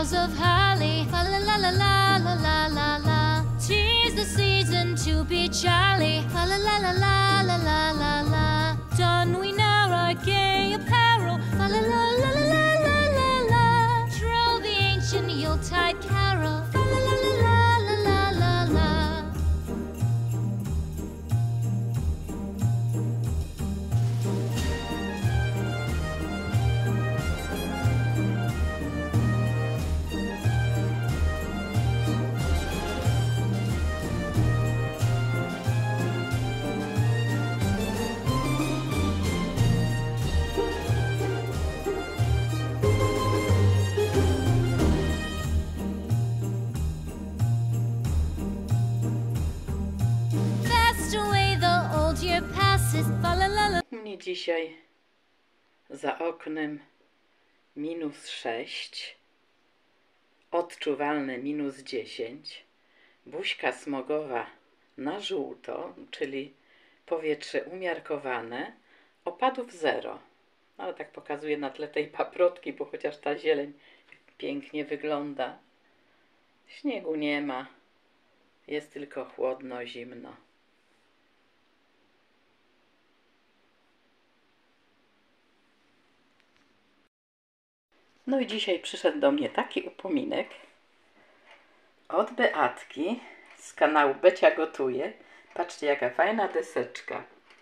boughs of holly. Fa la la la la la la la la. 'Tis the season to be jolly. Fa la la la la la la la la. Don we now our gay apparel. Fa la la la la la la la la. Troll the ancient Yuletide carol. Fa la la la la la la la la. Mnie dzisiaj za oknem -6, odczuwalne -10, buźka smogowa na żółto, czyli powietrze umiarkowane, opadów 0. Ale tak pokazuję na tle tej paprotki, bo chociaż ta zieleń pięknie wygląda. Śniegu nie ma, jest tylko chłodno, zimno. No i dzisiaj przyszedł do mnie taki upominek od Beatki z kanału Becia Gotuje. Patrzcie, jaka fajna deseczka.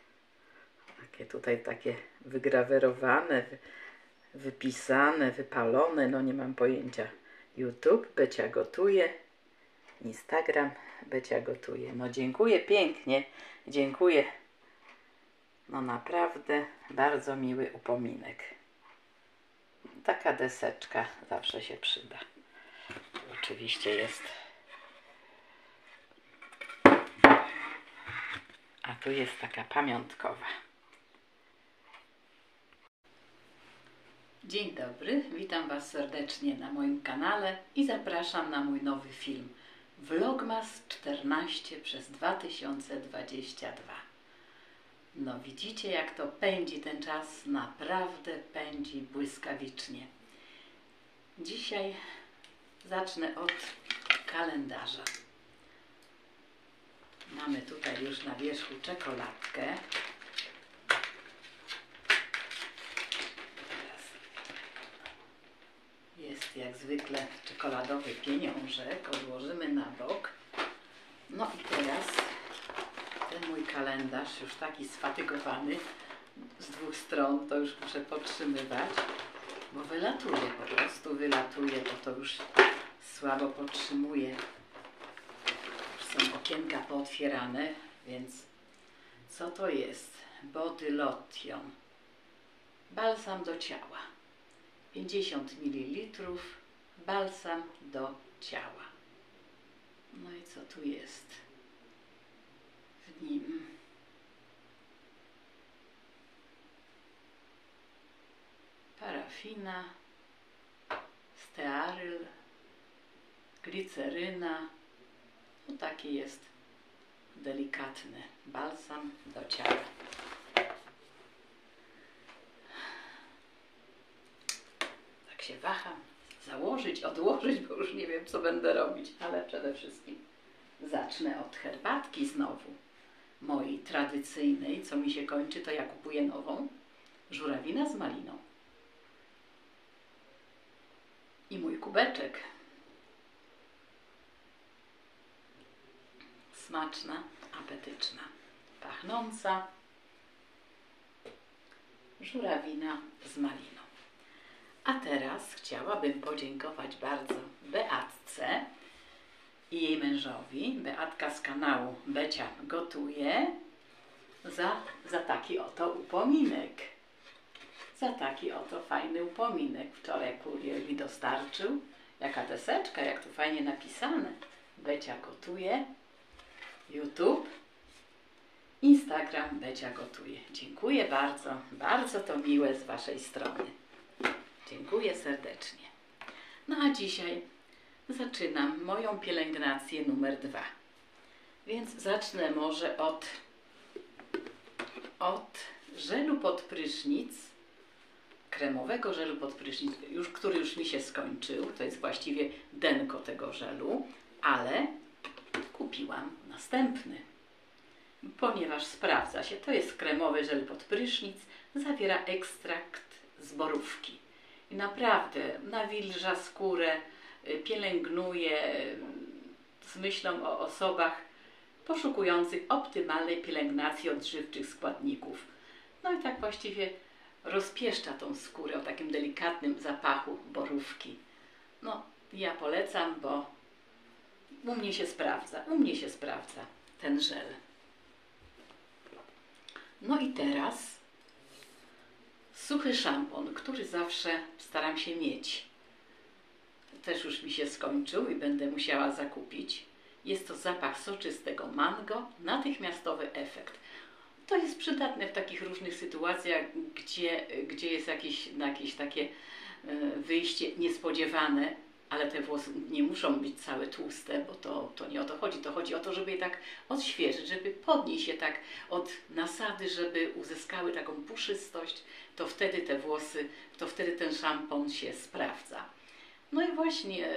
Takie wygrawerowane, wypisane, wypalone, no nie mam pojęcia. YouTube Becia Gotuje, Instagram Becia Gotuje. No dziękuję pięknie, dziękuję. No naprawdę bardzo miły upominek. Taka deseczka zawsze się przyda. Oczywiście jest. A tu jest taka pamiątkowa. Dzień dobry, witam Was serdecznie na moim kanale i zapraszam na mój nowy film Vlogmas 14 przez 2022. No widzicie, jak to pędzi ten czas, naprawdę pędzi błyskawicznie. Dzisiaj zacznę od kalendarza. Mamy tutaj już na wierzchu czekoladkę. Teraz jest jak zwykle czekoladowy pieniążek, odłożymy na bok. No i teraz ten mój kalendarz, już taki sfatygowany z dwóch stron, to już muszę podtrzymywać, bo wylatuje, po prostu wylatuje, bo to już słabo podtrzymuje. Już są okienka pootwierane, więc co to jest? Body Lotion. Balsam do ciała. 50 ml balsam do ciała. No i co tu jest w nim? Parafina, stearyl, gliceryna. No taki jest delikatny balsam do ciała. Tak się waham, założyć, odłożyć, bo już nie wiem, co będę robić, ale przede wszystkim zacznę od herbatki znowu. Mojej tradycyjnej, co mi się kończy, to ja kupuję nową. Żurawina z maliną. I mój kubeczek. Smaczna, apetyczna, pachnąca żurawina z maliną. A teraz chciałabym podziękować bardzo Beatce i jej mężowi, Beatka z kanału Becia Gotuje, za taki oto upominek. Za taki oto fajny upominek. Wczoraj kurier mi dostarczył. Jaka deseczka, jak tu fajnie napisane. Becia Gotuje, YouTube, Instagram Becia Gotuje. Dziękuję bardzo, bardzo to miłe z Waszej strony. Dziękuję serdecznie. No a dzisiaj zaczynam moją pielęgnację numer 2. Więc zacznę może od żelu pod prysznic kremowego żelu pod prysznic, który już mi się skończył. To jest właściwie denko tego żelu, ale kupiłam następny, ponieważ sprawdza się. To jest kremowy żel pod prysznic, zawiera ekstrakt z borówki i naprawdę nawilża skórę, pielęgnuje z myślą o osobach poszukujących optymalnej pielęgnacji odżywczych składników. No i tak właściwie rozpieszcza tą skórę o takim delikatnym zapachu borówki. No, ja polecam, bo u mnie się sprawdza ten żel. No i teraz suchy szampon, który zawsze staram się mieć. Też już mi się skończył i będę musiała zakupić. Jest to zapach soczystego mango, natychmiastowy efekt. To jest przydatne w takich różnych sytuacjach, gdzie jest jakieś takie wyjście niespodziewane, ale te włosy nie muszą być całe tłuste, bo to nie o to chodzi. To chodzi o to, żeby je tak odświeżyć, żeby podnieść je tak od nasady, żeby uzyskały taką puszystość, to wtedy te włosy, to wtedy ten szampon się sprawdza. No i właśnie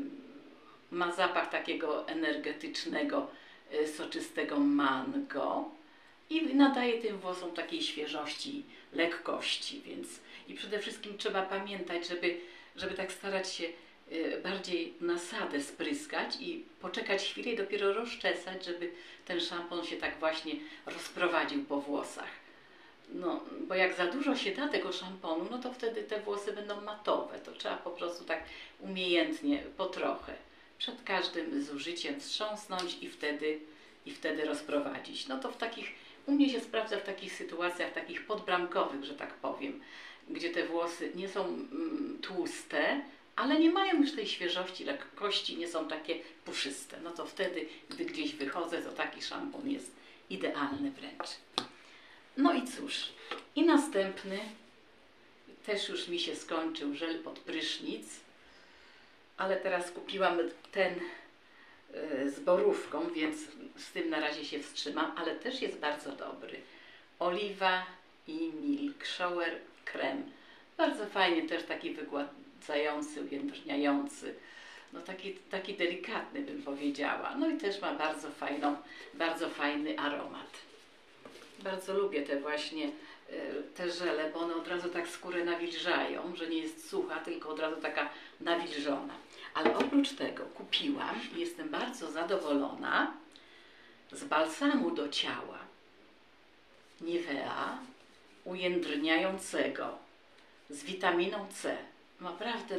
ma zapach takiego energetycznego, soczystego mango i nadaje tym włosom takiej świeżości, lekkości, więc i przede wszystkim trzeba pamiętać, żeby tak starać się bardziej nasadę spryskać i poczekać chwilę i dopiero rozczesać, żeby ten szampon się tak właśnie rozprowadził po włosach. No, bo jak za dużo się da tego szamponu, no to wtedy te włosy będą matowe. To trzeba po prostu tak umiejętnie, po trochę, przed każdym zużyciem wstrząsnąć i wtedy rozprowadzić. No to u mnie się sprawdza w takich sytuacjach, takich podbramkowych, że tak powiem, gdzie te włosy nie są tłuste, ale nie mają już tej świeżości, lekkości, nie są takie puszyste. No to wtedy, gdy gdzieś wychodzę, to taki szampon jest idealny wręcz. No i cóż, i następny, też już mi się skończył żel pod prysznic, ale teraz kupiłam ten z borówką, więc z tym na razie się wstrzymam, ale też jest bardzo dobry. Oliwa i Milk Shower Krem. Bardzo fajnie, też taki wygładzający, ujędrniający. No taki delikatny, bym powiedziała. No i też ma bardzo fajny aromat. Bardzo lubię te żele, bo one od razu tak skórę nawilżają, że nie jest sucha, tylko od razu taka nawilżona. Ale oprócz tego kupiłam i jestem bardzo zadowolona z balsamu do ciała Nivea ujędrniającego z witaminą C. Naprawdę,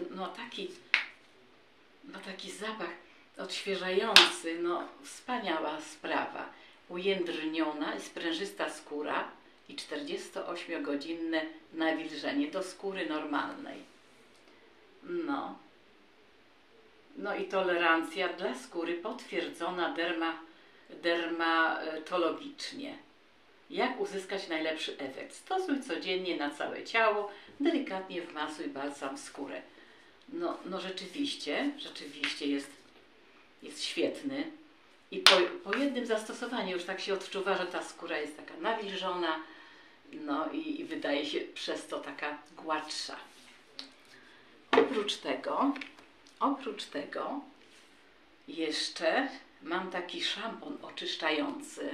taki zapach odświeżający, wspaniała sprawa. Ujędrniona i sprężysta skóra i 48-godzinne nawilżenie do skóry normalnej. No i tolerancja dla skóry potwierdzona dermatologicznie. Jak uzyskać najlepszy efekt? Stosuj codziennie na całe ciało, delikatnie wmasuj balsam w skórę. No rzeczywiście jest świetny. I po jednym zastosowaniu już tak się odczuwa, że ta skóra jest taka nawilżona, no i wydaje się przez to taka gładsza. Oprócz tego jeszcze mam taki szampon oczyszczający.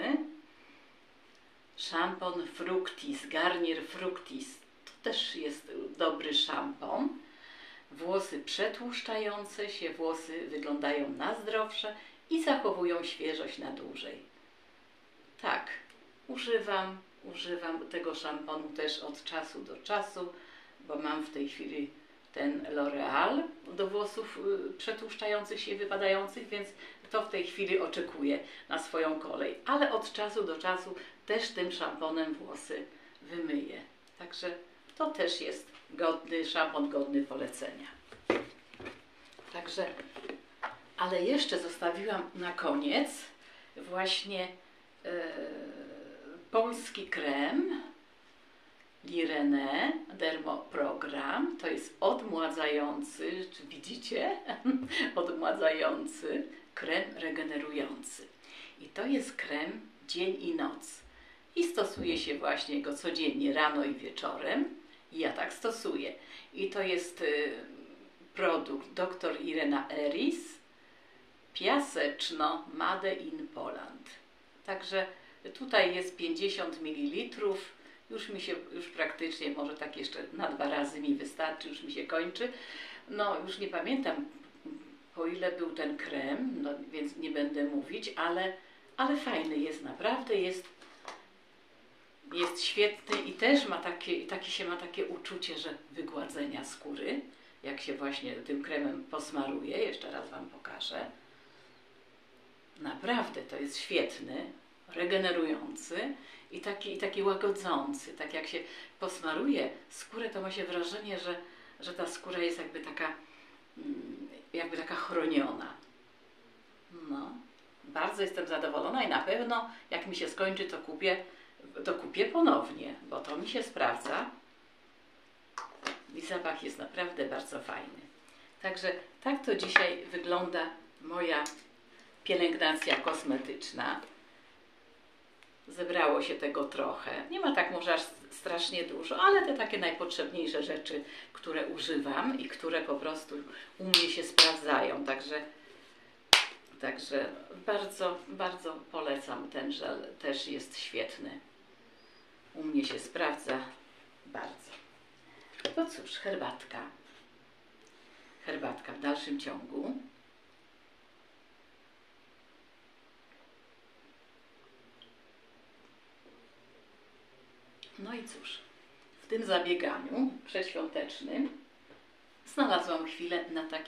Szampon Fructis, Garnier Fructis. To też jest dobry szampon. Włosy przetłuszczające się, włosy wyglądają na zdrowsze i zachowują świeżość na dłużej. Tak, używam tego szamponu też od czasu do czasu, bo mam w tej chwili ten L'Oreal do włosów przetłuszczających się, wypadających, więc to w tej chwili oczekuję na swoją kolej. Ale od czasu do czasu też tym szamponem włosy wymyję. Także to też jest szampon godny polecenia. Także, ale jeszcze zostawiłam na koniec właśnie polski krem L'Irene Dermoprogram. To jest odmładzający, czy widzicie? Odmładzający krem regenerujący. I to jest krem dzień i noc. I stosuje się właśnie go codziennie rano i wieczorem. I ja tak stosuję. I to jest produkt Dr. Irena Eris, piaseczno, Made in Poland. Także tutaj jest 50 ml. Już praktycznie, może tak jeszcze na 2 razy mi wystarczy, już mi się kończy. No już nie pamiętam, po ile był ten krem, no, więc nie będę mówić, ale fajny jest, naprawdę jest świetny i też ma takie uczucie, że wygładzenia skóry, jak się właśnie tym kremem posmaruje. Jeszcze raz Wam pokażę. Naprawdę to jest świetny, regenerujący i taki łagodzący. Tak jak się posmaruje skórę, to ma się wrażenie, że ta skóra jest jakby taka chroniona. No, bardzo jestem zadowolona i na pewno jak mi się skończy, to kupię ponownie, bo to mi się sprawdza i zapach jest naprawdę bardzo fajny. Także tak to dzisiaj wygląda moja pielęgnacja kosmetyczna. Zebrało się tego trochę. Nie ma tak może aż strasznie dużo, ale te takie najpotrzebniejsze rzeczy, które używam i które po prostu u mnie się sprawdzają. Także bardzo, bardzo polecam ten żel. Też jest świetny. U mnie się sprawdza bardzo. To cóż, herbatka. Herbatka w dalszym ciągu. No i cóż, w tym zabieganiu przedświątecznym znalazłam chwilę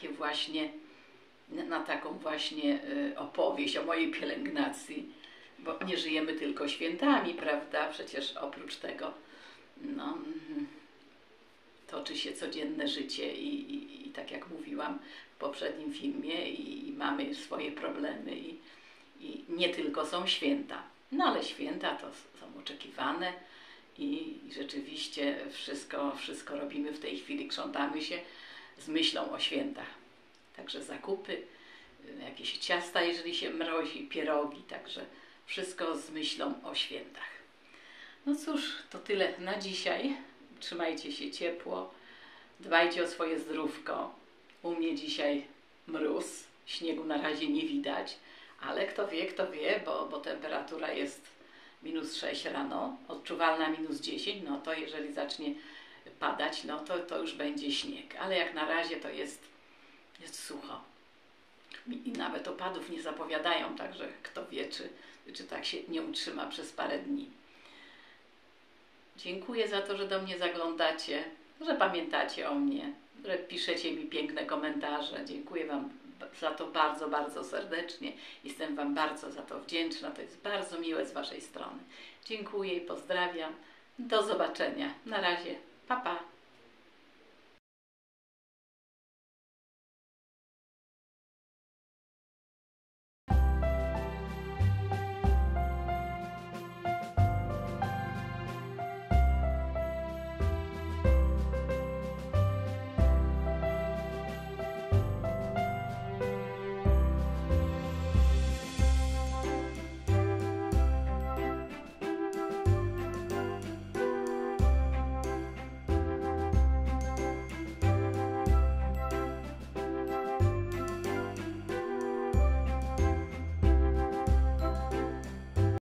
na taką właśnie opowieść o mojej pielęgnacji, bo nie żyjemy tylko świętami, prawda? Przecież oprócz tego no, toczy się codzienne życie i tak jak mówiłam w poprzednim filmie i mamy swoje problemy i nie tylko są święta. No ale święta to są oczekiwane i rzeczywiście wszystko robimy w tej chwili, krzątamy się z myślą o świętach. Także zakupy, jakieś ciasta, jeżeli się mrozi, pierogi, także wszystko z myślą o świętach. No cóż, to tyle na dzisiaj. Trzymajcie się ciepło, dbajcie o swoje zdrówko. U mnie dzisiaj mróz, śniegu na razie nie widać, ale kto wie, bo temperatura jest -6 rano, odczuwalna -10, no to jeżeli zacznie padać, no to już będzie śnieg, ale jak na razie to jest sucho. I nawet opadów nie zapowiadają, także kto wie, czy tak się nie utrzyma przez parę dni. Dziękuję za to, że do mnie zaglądacie, że pamiętacie o mnie, że piszecie mi piękne komentarze. Dziękuję Wam za to bardzo, bardzo serdecznie. Jestem Wam bardzo za to wdzięczna. To jest bardzo miłe z Waszej strony. Dziękuję i pozdrawiam. Do zobaczenia. Na razie. Pa, pa.